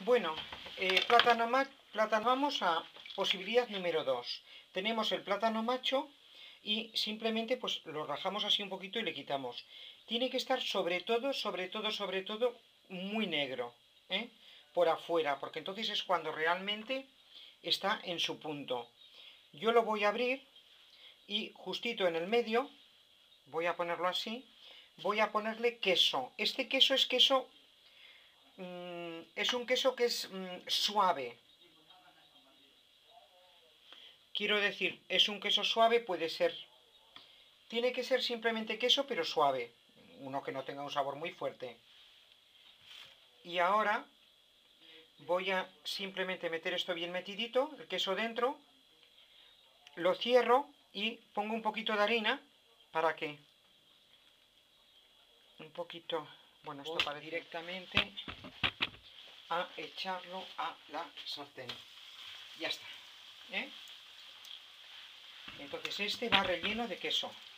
Bueno, plátano, vamos a posibilidad número 2. Tenemos el plátano macho y simplemente pues lo rajamos así un poquito y le quitamos. Tiene que estar sobre todo muy negro, ¿eh? Por afuera, porque entonces es cuando realmente está en su punto. Yo lo voy a abrir y justito en el medio, voy a ponerlo así, voy a ponerle queso. Este queso es queso, es un queso que es suave. Quiero decir, es un queso suave, puede ser. Tiene que ser simplemente queso, pero suave. Uno que no tenga un sabor muy fuerte. Y ahora voy a simplemente meter esto bien metidito, el queso dentro. Lo cierro y pongo un poquito de harina para que un poquito, bueno, esto para directamente a echarlo a la sartén. Ya está, ¿eh? Entonces este va relleno de queso.